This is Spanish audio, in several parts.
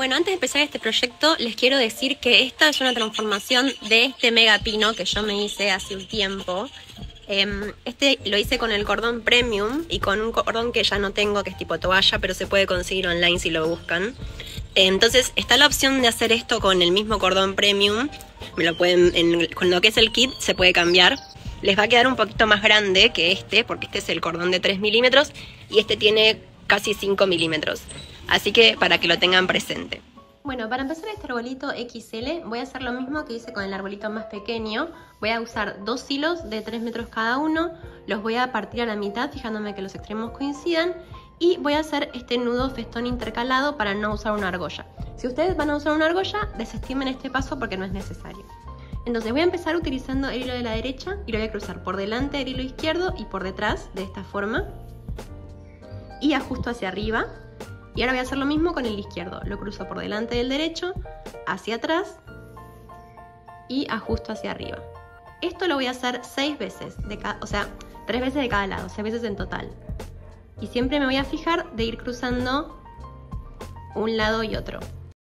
Bueno, antes de empezar este proyecto, les quiero decir que esta es una transformación de este mega pino que yo me hice hace un tiempo. Este lo hice con el cordón premium y con un cordón que ya no tengo, que es tipo toalla, pero se puede conseguir online si lo buscan. Entonces está la opción de hacer esto con el mismo cordón premium. Me lo pueden, con lo que es el kit se puede cambiar. Les va a quedar un poquito más grande que este, porque este es el cordón de 3 milímetros y este tiene casi 5 milímetros. Así que para que lo tengan presente. Bueno, para empezar este arbolito XL voy a hacer lo mismo que hice con el arbolito más pequeño. Voy a usar 2 hilos de 3 metros cada uno, los voy a partir a la mitad fijándome que los extremos coincidan y voy a hacer este nudo festón intercalado para no usar una argolla. Si ustedes van a usar una argolla, desestimen este paso porque no es necesario. Entonces voy a empezar utilizando el hilo de la derecha y lo voy a cruzar por delante del hilo izquierdo y por detrás de esta forma y ajusto hacia arriba. Y ahora voy a hacer lo mismo con el izquierdo, lo cruzo por delante del derecho, hacia atrás y ajusto hacia arriba. Esto lo voy a hacer 6 veces, o sea, 3 veces de cada lado, 6 veces en total. Y siempre me voy a fijar de ir cruzando un lado y otro.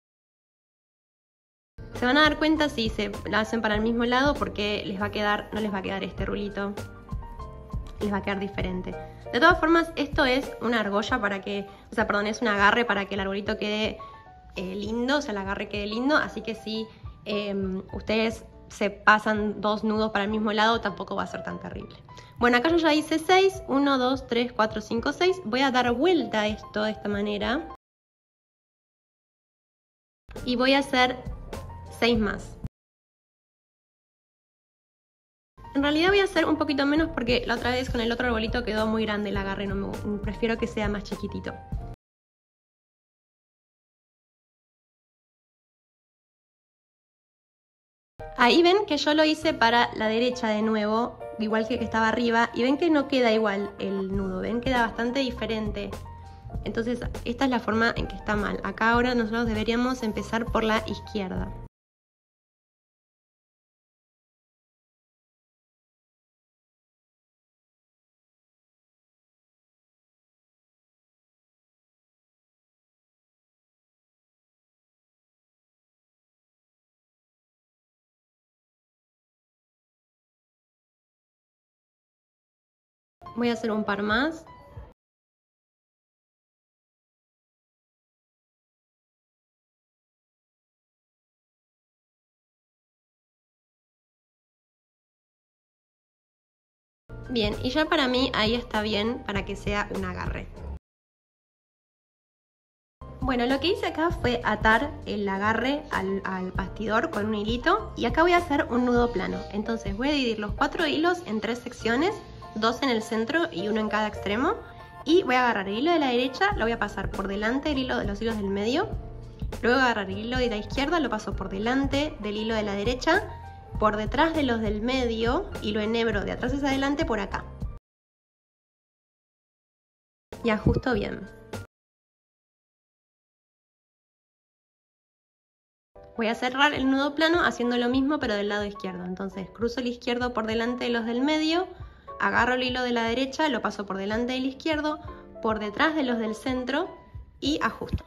Se van a dar cuenta si se lo hacen para el mismo lado porque no les va a quedar este rulito, les va a quedar diferente. De todas formas, esto es una argolla para que, es un agarre para que el arbolito quede lindo, o sea, el agarre quede lindo, así que si ustedes se pasan 2 nudos para el mismo lado, tampoco va a ser tan terrible. Bueno, acá yo ya hice 6, 1, 2, 3, 4, 5, 6, voy a dar vuelta a esto de esta manera y voy a hacer 6 más. En realidad voy a hacer un poquito menos porque la otra vez con el otro arbolito quedó muy grande el agarre, prefiero que sea más chiquitito. Ahí ven que yo lo hice para la derecha de nuevo, igual que el que estaba arriba, y ven que no queda igual el nudo, ven queda bastante diferente. Entonces esta es la forma en que está mal. Acá ahora nosotros deberíamos empezar por la izquierda. Voy a hacer un par más. Bien, y ya para mí ahí está bien para que sea un agarre. Bueno, lo que hice acá fue atar el agarre al bastidor con un hilito y acá voy a hacer un nudo plano. Entonces voy a dividir los 4 hilos en 3 secciones, 2 en el centro y 1 en cada extremo. Y voy a agarrar el hilo de la derecha, lo voy a pasar por delante del hilo de los hilos del medio. Luego agarrar el hilo de la izquierda, lo paso por delante del hilo de la derecha, por detrás de los del medio y lo enhebro de atrás hacia adelante por acá. Y ajusto bien. Voy a cerrar el nudo plano haciendo lo mismo pero del lado izquierdo. Entonces cruzo el izquierdo por delante de los del medio, agarro el hilo de la derecha, lo paso por delante del izquierdo, por detrás de los del centro y ajusto.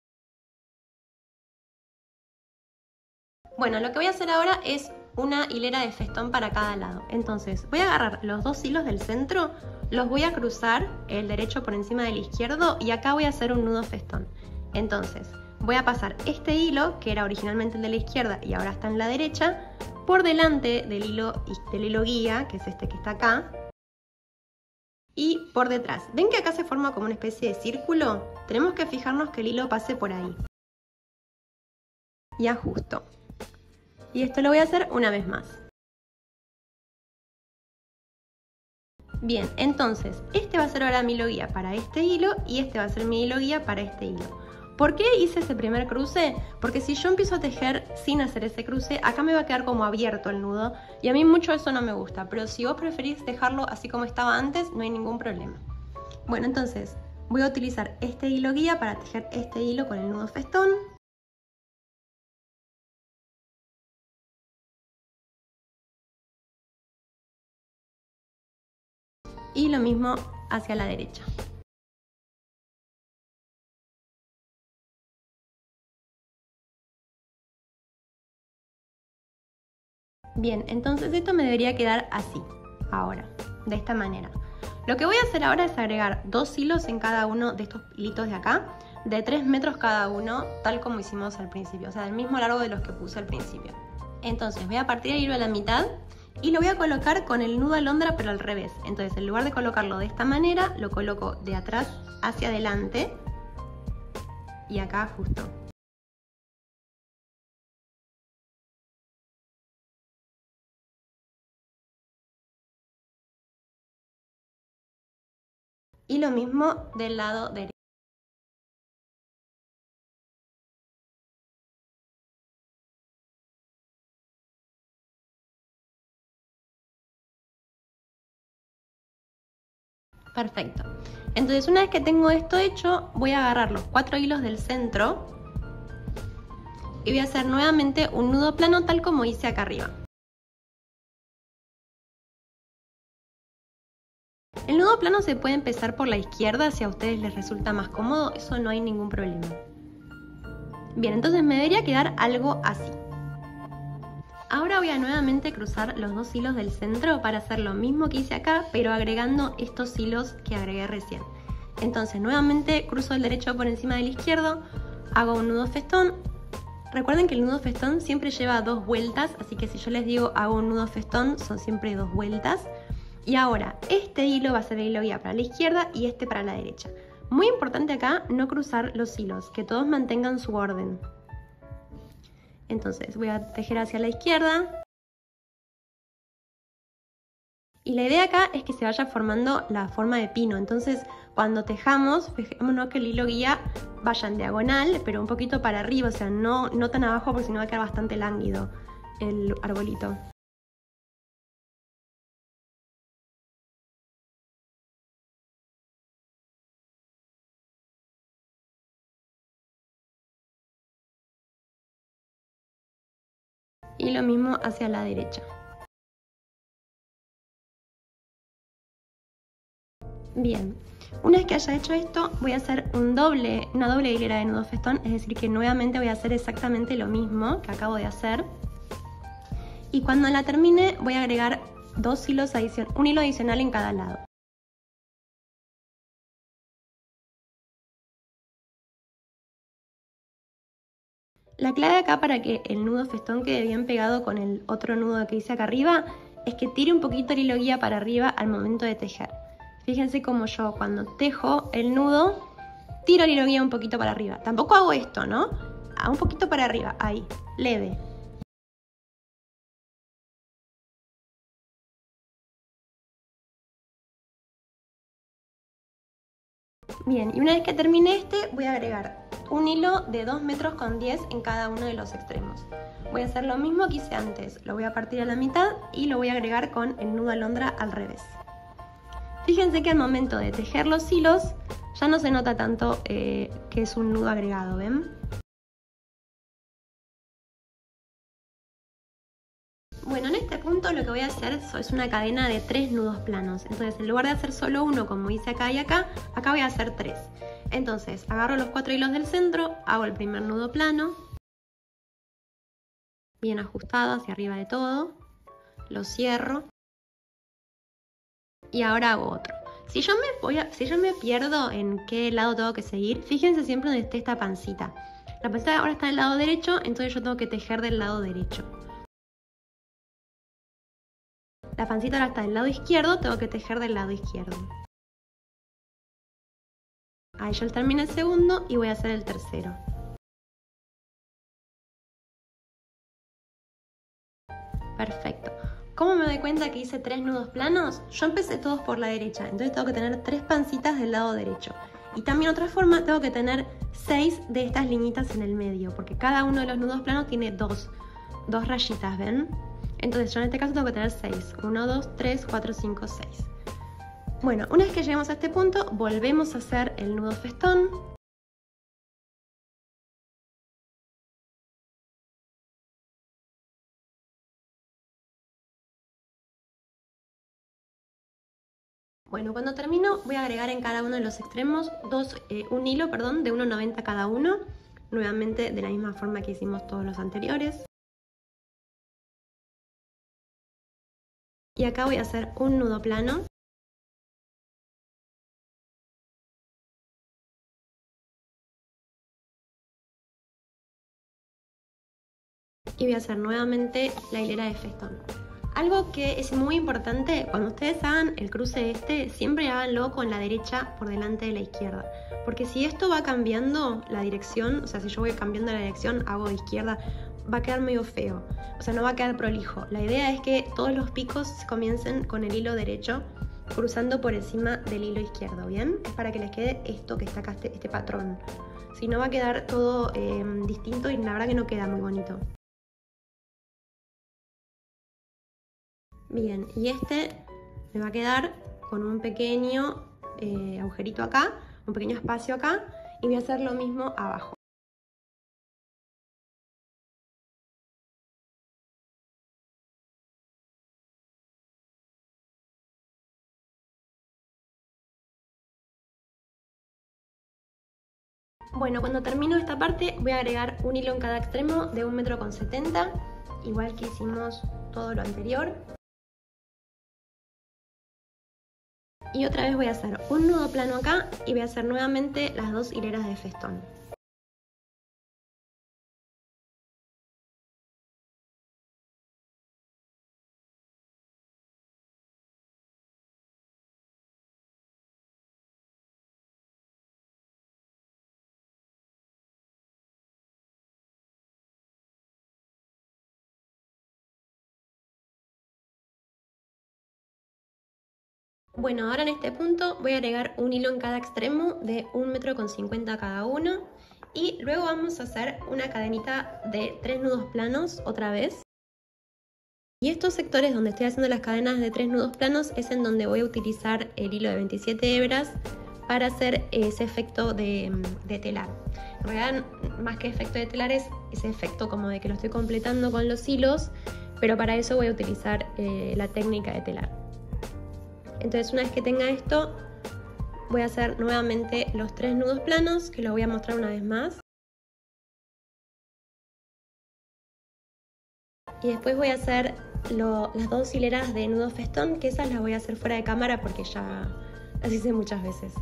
Bueno, lo que voy a hacer ahora es una hilera de festón para cada lado. Entonces voy a agarrar los 2 hilos del centro, los voy a cruzar el derecho por encima del izquierdo y acá voy a hacer un nudo festón. Entonces voy a pasar este hilo, que era originalmente el de la izquierda y ahora está en la derecha, por delante del hilo guía, que es este que está acá, y por detrás. ¿Ven que acá se forma como una especie de círculo? Tenemos que fijarnos que el hilo pase por ahí. Y ajusto. Y esto lo voy a hacer una vez más. Bien, entonces, este va a ser ahora mi hilo guía para este hilo y este va a ser mi hilo guía para este hilo. ¿Por qué hice ese primer cruce? Porque si yo empiezo a tejer sin hacer ese cruce, acá me va a quedar como abierto el nudo y a mí mucho eso no me gusta, pero si vos preferís dejarlo así como estaba antes, no hay ningún problema. Bueno, entonces voy a utilizar este hilo guía para tejer este hilo con el nudo festón. Y lo mismo hacia la derecha. Bien, entonces esto me debería quedar así, ahora, de esta manera. Lo que voy a hacer ahora es agregar 2 hilos en cada uno de estos hilitos de acá, de 3 metros cada uno, tal como hicimos al principio, o sea, del mismo largo de los que puse al principio. Entonces voy a partir el hilo a la mitad y lo voy a colocar con el nudo alondra pero al revés. Entonces en lugar de colocarlo de esta manera, lo coloco de atrás hacia adelante y acá justo. Y lo mismo del lado derecho. Perfecto. Entonces una vez que tengo esto hecho, voy a agarrar los 4 hilos del centro y voy a hacer nuevamente un nudo plano tal como hice acá arriba. El nudo plano se puede empezar por la izquierda si a ustedes les resulta más cómodo, eso no hay ningún problema. Bien, entonces me debería quedar algo así. Ahora voy a nuevamente cruzar los 2 hilos del centro para hacer lo mismo que hice acá, pero agregando estos hilos que agregué recién. Entonces nuevamente cruzo el derecho por encima del izquierdo, hago un nudo festón. Recuerden que el nudo festón siempre lleva 2 vueltas, así que si yo les digo hago un nudo festón, son siempre 2 vueltas. Y ahora, este hilo va a ser el hilo guía para la izquierda y este para la derecha. Muy importante acá no cruzar los hilos, que todos mantengan su orden. Entonces voy a tejer hacia la izquierda. Y la idea acá es que se vaya formando la forma de pino. Entonces cuando tejamos, fijémonos que el hilo guía vaya en diagonal, pero un poquito para arriba, o sea, no tan abajo porque si no va a quedar bastante lánguido el arbolito. Y lo mismo hacia la derecha. Bien, una vez que haya hecho esto, voy a hacer una doble hilera de nudo festón, es decir que nuevamente voy a hacer exactamente lo mismo que acabo de hacer. Y cuando la termine voy a agregar un hilo adicional en cada lado. La clave acá para que el nudo festón quede bien pegado con el otro nudo que hice acá arriba es que tire un poquito el hilo guía para arriba al momento de tejer. Fíjense como yo cuando tejo el nudo tiro el hilo guía un poquito para arriba. Tampoco hago esto, ¿no? Un poquito para arriba, ahí, leve. Bien, y una vez que termine este voy a agregar un hilo de 2 metros con 10 en cada uno de los extremos. Voy a hacer lo mismo que hice antes, lo voy a partir a la mitad y lo voy a agregar con el nudo alondra al revés. Fíjense que al momento de tejer los hilos ya no se nota tanto que es un nudo agregado, ¿ven? Bueno, en este punto lo que voy a hacer es una cadena de 3 nudos planos. Entonces en lugar de hacer solo uno como hice acá y acá voy a hacer 3. Entonces agarro los 4 hilos del centro, hago el primer nudo plano, bien ajustado hacia arriba de todo, lo cierro y ahora hago otro. Si yo me pierdo en qué lado tengo que seguir, fíjense siempre donde esté esta pancita. La pancita ahora está del lado derecho, entonces yo tengo que tejer del lado derecho. La pancita ahora está del lado izquierdo, tengo que tejer del lado izquierdo. Ahí ya terminé el segundo y voy a hacer el tercero. Perfecto. ¿Cómo me doy cuenta que hice 3 nudos planos? Yo empecé todos por la derecha, entonces tengo que tener 3 pancitas del lado derecho. Y también otra forma, tengo que tener 6 de estas liñitas en el medio, porque cada uno de los nudos planos tiene dos rayitas, ¿ven? Entonces yo en este caso tengo que tener 6. 1, 2, 3, 4, 5, 6. Bueno, una vez que lleguemos a este punto, volvemos a hacer el nudo festón. Bueno, cuando termino voy a agregar en cada uno de los extremos un hilo de 1,90 cada uno, nuevamente de la misma forma que hicimos todos los anteriores. Y acá voy a hacer un nudo plano. Y voy a hacer nuevamente la hilera de festón. Algo que es muy importante, cuando ustedes hagan el cruce siempre háganlo con la derecha por delante de la izquierda. Porque si esto va cambiando la dirección, o sea, si yo voy cambiando la dirección, hago de izquierda, va a quedar medio feo. O sea, no va a quedar prolijo. La idea es que todos los picos comiencen con el hilo derecho, cruzando por encima del hilo izquierdo, ¿bien? Es para que les quede esto que está acá, este patrón. Si no, va a quedar todo distinto y la verdad que no queda muy bonito. Bien, y me va a quedar con un pequeño agujerito acá, un pequeño espacio acá, y voy a hacer lo mismo abajo. Bueno, cuando termino esta parte voy a agregar un hilo en cada extremo de 1,70 m, igual que hicimos todo lo anterior. Y otra vez voy a hacer un nudo plano acá y voy a hacer nuevamente las 2 hileras de festón. Bueno, ahora en este punto voy a agregar un hilo en cada extremo de 1,50 m cada uno y luego vamos a hacer una cadenita de 3 nudos planos otra vez. Y estos sectores donde estoy haciendo las cadenas de 3 nudos planos es en donde voy a utilizar el hilo de 27 hebras para hacer ese efecto de telar. En realidad, más que efecto de telar es ese efecto como de que lo estoy completando con los hilos, pero para eso voy a utilizar la técnica de telar. Entonces, una vez que tenga esto, voy a hacer nuevamente los 3 nudos planos, que lo voy a mostrar una vez más. Y después voy a hacer las 2 hileras de nudo festón, que esas las voy a hacer fuera de cámara porque ya las hice muchas veces.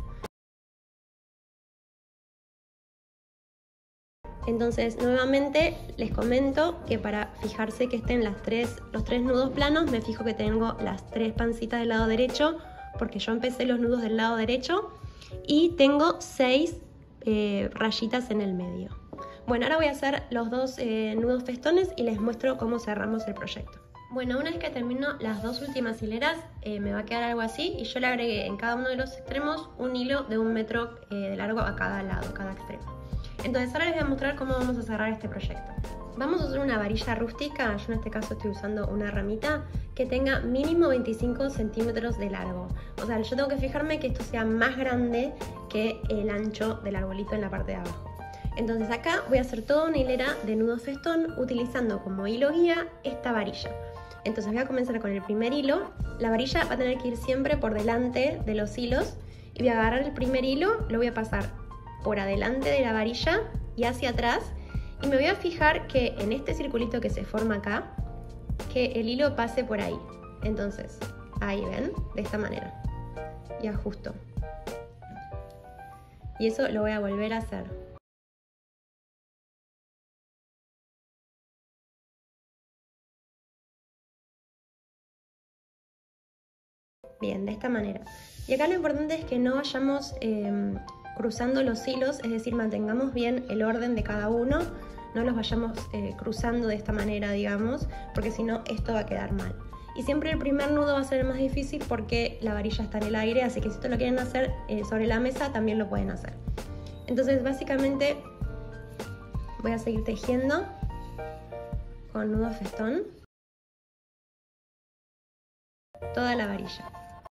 Entonces, nuevamente les comento que para fijarse que estén los 3 nudos planos, me fijo que tengo las 3 pancitas del lado derecho, porque yo empecé los nudos del lado derecho, y tengo 6 rayitas en el medio. Bueno, ahora voy a hacer los 2 nudos festones y les muestro cómo cerramos el proyecto. Bueno, una vez que termino las 2 últimas hileras, me va a quedar algo así, y yo le agregué en cada uno de los extremos un hilo de 1 metro de largo a cada lado, cada extremo. Entonces ahora les voy a mostrar cómo vamos a cerrar este proyecto. Vamos a usar una varilla rústica, yo en este caso estoy usando una ramita que tenga mínimo 25 centímetros de largo. O sea, yo tengo que fijarme que esto sea más grande que el ancho del arbolito en la parte de abajo. Entonces acá voy a hacer toda una hilera de nudo festón utilizando como hilo guía esta varilla. Entonces voy a comenzar con el primer hilo. La varilla va a tener que ir siempre por delante de los hilos y voy a agarrar el primer hilo, lo voy a pasar por adelante de la varilla y hacia atrás, y me voy a fijar que en este circulito que se forma acá, que el hilo pase por ahí. Entonces, ahí ven, de esta manera, y ajusto. Y eso lo voy a volver a hacer. Bien, de esta manera. Y acá lo importante es que no vayamos cruzando los hilos, es decir, mantengamos bien el orden de cada uno, no los vayamos cruzando de esta manera, digamos, porque si no esto va a quedar mal. Y siempre el primer nudo va a ser el más difícil porque la varilla está en el aire, así que si esto lo quieren hacer sobre la mesa también lo pueden hacer. Entonces básicamente voy a seguir tejiendo con nudo festón toda la varilla.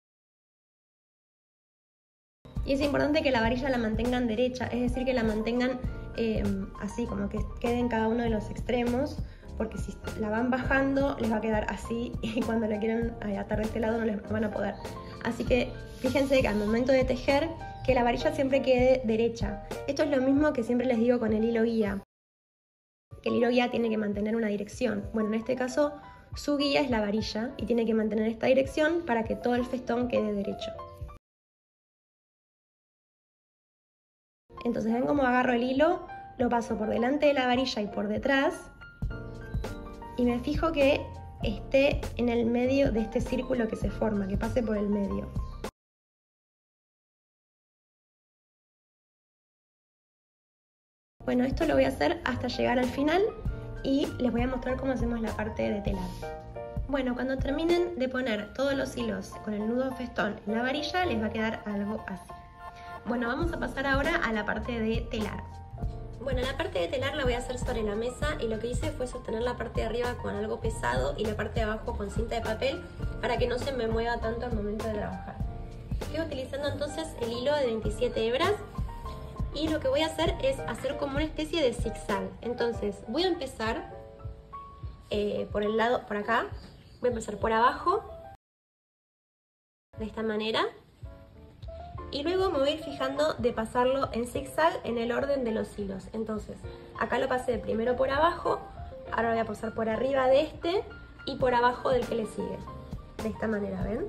Y es importante que la varilla la mantengan derecha, es decir, que la mantengan así, como que quede en cada uno de los extremos, porque si la van bajando les va a quedar así y cuando la quieran atar de este lado no les van a poder. Así que fíjense que al momento de tejer, que la varilla siempre quede derecha. Esto es lo mismo que siempre les digo con el hilo guía, que el hilo guía tiene que mantener una dirección. Bueno, en este caso Su guía es la varilla y tiene que mantener esta dirección para que todo el festón quede derecho. Entonces ven cómo agarro el hilo, lo paso por delante de la varilla y por detrás y me fijo que esté en el medio de este círculo que se forma, que pase por el medio. Bueno, esto lo voy a hacer hasta llegar al final y les voy a mostrar cómo hacemos la parte de telar. Bueno, cuando terminen de poner todos los hilos con el nudo festón en la varilla, les va a quedar algo así. Bueno, vamos a pasar ahora a la parte de telar. Bueno, la parte de telar la voy a hacer sobre la mesa y lo que hice fue sostener la parte de arriba con algo pesado y la parte de abajo con cinta de papel para que no se me mueva tanto al momento de trabajar. Estoy utilizando entonces el hilo de 27 hebras y lo que voy a hacer es hacer como una especie de zigzag. Entonces voy a empezar por el lado, por acá, voy a empezar por abajo, de esta manera. Y luego me voy a ir fijando de pasarlo en zigzag en el orden de los hilos. Entonces, acá lo pasé primero por abajo, ahora voy a pasar por arriba de este y por abajo del que le sigue. De esta manera, ¿ven?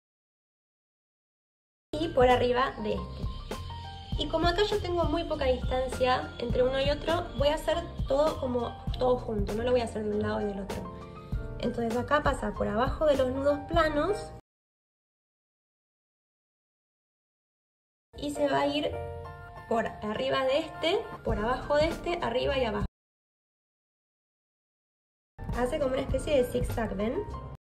Y por arriba de este. Y como acá yo tengo muy poca distancia entre uno y otro, voy a hacer todo como todo junto, no lo voy a hacer de un lado y del otro. Entonces acá pasa por abajo de los nudos planos y se va a ir por arriba de este, por abajo de este, arriba y abajo. Hace como una especie de zigzag, ¿ven?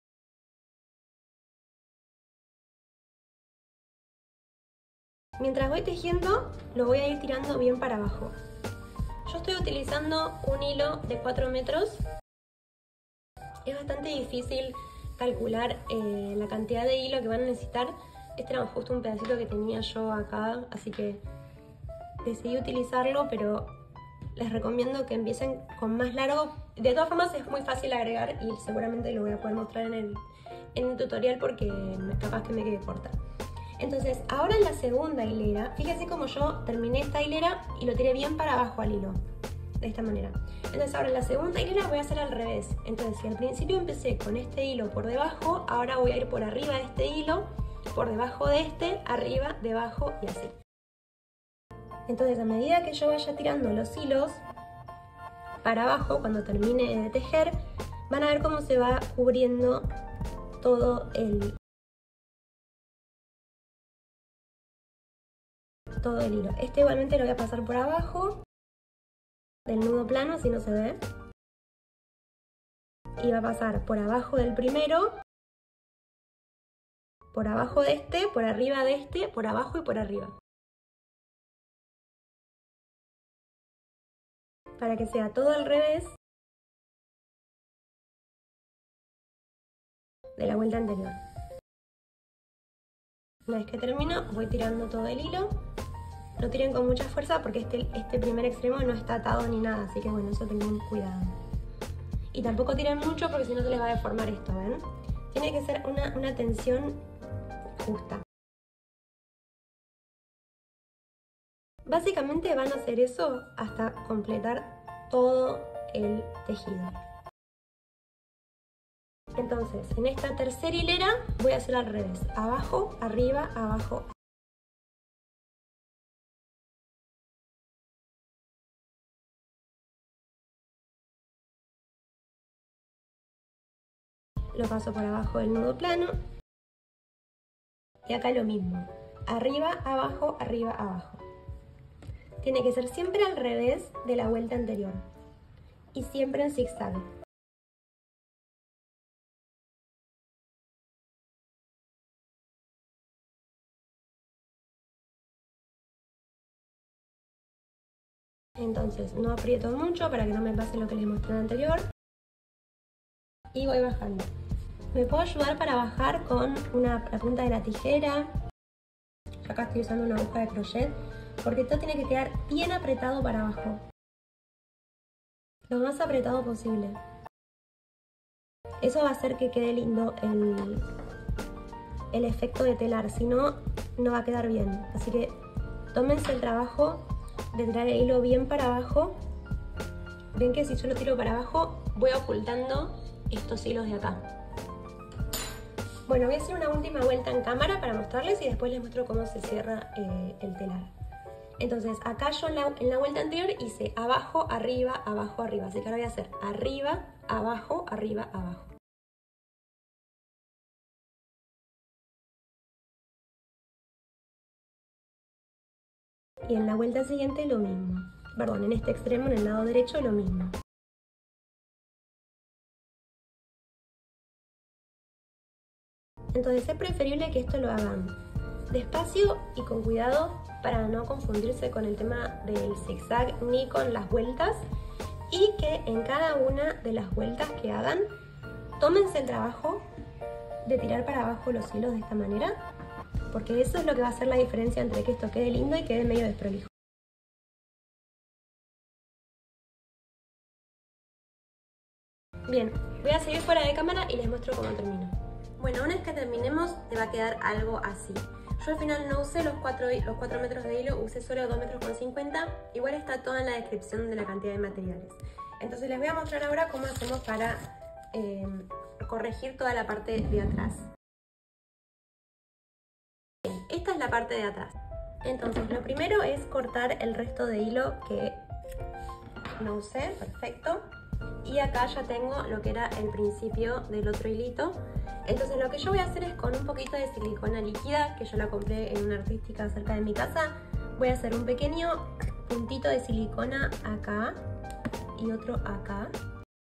Mientras voy tejiendo, lo voy a ir tirando bien para abajo. Yo estoy utilizando un hilo de 4 metros. Es bastante difícil calcular la cantidad de hilo que van a necesitar. Este era justo un pedacito que tenía yo acá, así que decidí utilizarlo, pero les recomiendo que empiecen con más largo. De todas formas es muy fácil agregar y seguramente lo voy a poder mostrar en el tutorial porque capaz que me quede corta. Entonces, ahora en la segunda hilera, fíjense como yo terminé esta hilera y lo tiré bien para abajo al hilo, de esta manera. Entonces ahora en la segunda hilera voy a hacer al revés. Entonces, si al principio empecé con este hilo por debajo, ahora voy a ir por arriba de este hilo, por debajo de este, arriba, debajo y así. Entonces, a medida que yo vaya tirando los hilos para abajo, cuando termine de tejer, van a ver cómo se va cubriendo todo el hilo. Este igualmente lo voy a pasar por abajo del nudo plano, si no se ve. Y va a pasar por abajo del primero, por abajo de este, por arriba de este, por abajo y por arriba. Para que sea todo al revés de la vuelta anterior. Una vez que termino, voy tirando todo el hilo. No tiren con mucha fuerza porque este primer extremo no está atado ni nada, así que bueno, eso tengan cuidado. Y tampoco tiren mucho porque si no se les va a deformar esto, ¿ven? Tiene que ser una tensión justa. Básicamente van a hacer eso hasta completar todo el tejido. Entonces, en esta tercera hilera voy a hacer al revés. Abajo, arriba, abajo. Lo paso por abajo del nudo plano. Y acá lo mismo. Arriba, abajo, arriba, abajo. Tiene que ser siempre al revés de la vuelta anterior. Y siempre en zigzag. Entonces no aprieto mucho para que no me pase lo que les mostré anterior. Y voy bajando. Me puedo ayudar para bajar con la punta de la tijera. Yo acá estoy usando una aguja de crochet porque esto tiene que quedar bien apretado para abajo. Lo más apretado posible. Eso va a hacer que quede lindo el efecto de telar, si no, no va a quedar bien. Así que tómense el trabajo de tirar el hilo bien para abajo. Ven que si yo lo tiro para abajo voy ocultando estos hilos de acá. Bueno, voy a hacer una última vuelta en cámara para mostrarles y después les muestro cómo se cierra el telar. Entonces acá yo en la vuelta anterior hice abajo, arriba, abajo, arriba. Así que ahora voy a hacer arriba, abajo, arriba, abajo. Y en la vuelta siguiente lo mismo. Perdón, en este extremo, en el lado derecho, lo mismo. Entonces es preferible que esto lo hagan despacio y con cuidado para no confundirse con el tema del zigzag ni con las vueltas, y que en cada una de las vueltas que hagan tómense el trabajo de tirar para abajo los hilos de esta manera, porque eso es lo que va a hacer la diferencia entre que esto quede lindo y quede medio desprolijo. Bien, voy a seguir fuera de cámara y les muestro cómo termino. Bueno, una vez que terminemos te va a quedar algo así. Yo al final no usé los 4 metros de hilo, usé solo 2,50 metros. Igual está todo en la descripción de la cantidad de materiales. Entonces les voy a mostrar ahora cómo hacemos para corregir toda la parte de atrás. Bien, esta es la parte de atrás. Entonces lo primero es cortar el resto de hilo que no usé, perfecto. Y acá ya tengo lo que era el principio del otro hilito. Entonces lo que yo voy a hacer es con un poquito de silicona líquida, que yo la compré en una artística cerca de mi casa, voy a hacer un pequeño puntito de silicona acá y otro acá.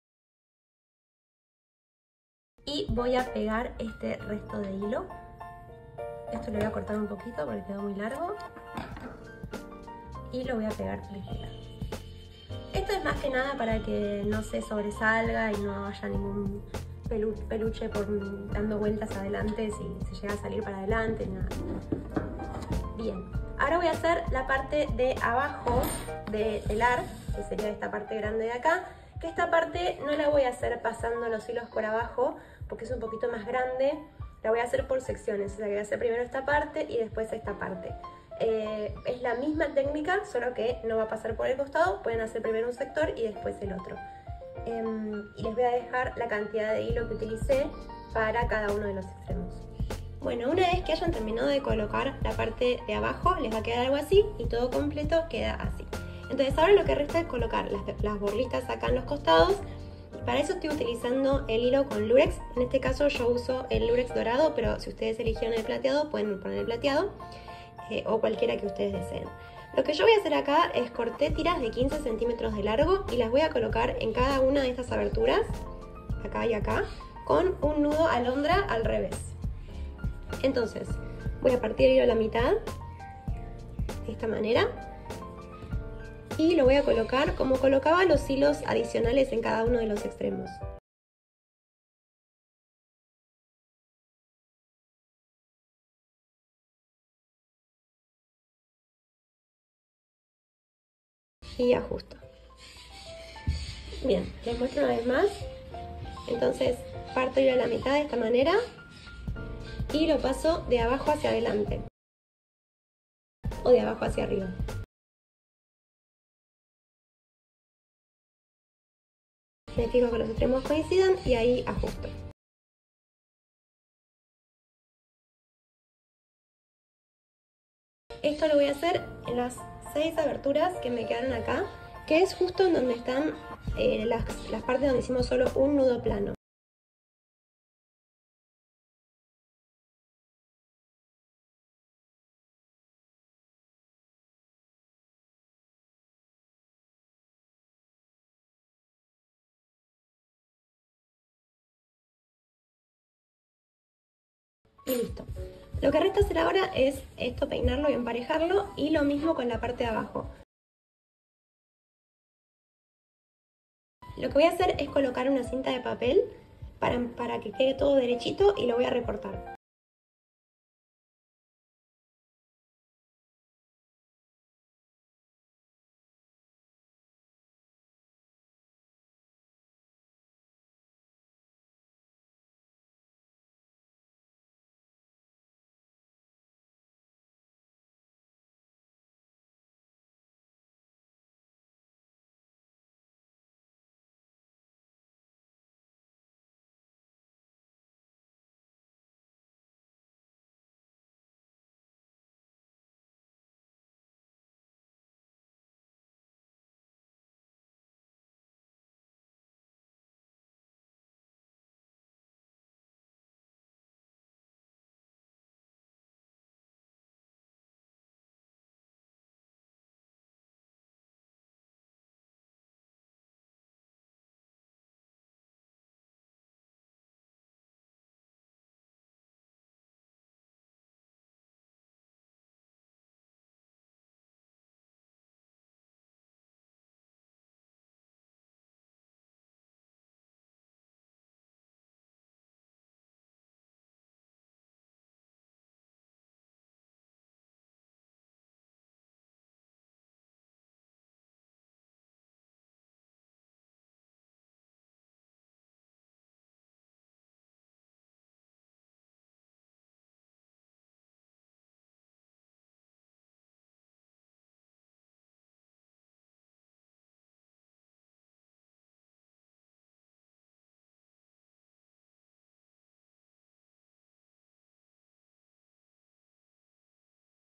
Y voy a pegar este resto de hilo. Esto lo voy a cortar un poquito porque quedó muy largo. Y lo voy a pegar de este lado. Esto es más que nada para que no se sobresalga y no haya ningún peluche dando vueltas adelante si se llega a salir para adelante, nada. Bien, ahora voy a hacer la parte de abajo de telar, que sería esta parte grande de acá, que esta parte no la voy a hacer pasando los hilos por abajo porque es un poquito más grande, la voy a hacer por secciones, o sea que voy a hacer primero esta parte y después esta parte. Es la misma técnica, solo que no va a pasar por el costado, pueden hacer primero un sector y después el otro. Y les voy a dejar la cantidad de hilo que utilicé para cada uno de los extremos. Bueno, una vez que hayan terminado de colocar la parte de abajo, les va a quedar algo así y todo completo queda así. Entonces ahora lo que resta es colocar las borlitas acá en los costados. Para eso estoy utilizando el hilo con lurex. En este caso yo uso el lurex dorado, pero si ustedes eligieron el plateado, pueden poner el plateado. O cualquiera que ustedes deseen. Lo que yo voy a hacer acá es corté tiras de 15 centímetros de largo y las voy a colocar en cada una de estas aberturas, acá y acá, con un nudo alondra al revés. Entonces voy a partir el hilo a la mitad, de esta manera, y lo voy a colocar como colocaba los hilos adicionales en cada uno de los extremos. Y ajusto. Bien, les muestro una vez más. Entonces parto hilo a la mitad de esta manera y lo paso de abajo hacia adelante o de abajo hacia arriba. Me fijo que los extremos coincidan y ahí ajusto. Esto lo voy a hacer en las 6 aberturas que me quedaron acá, que es justo en donde están las partes donde hicimos solo un nudo plano. Y listo. Lo que resta hacer ahora es esto, peinarlo y emparejarlo, y lo mismo con la parte de abajo. Lo que voy a hacer es colocar una cinta de papel para que quede todo derechito y lo voy a recortar.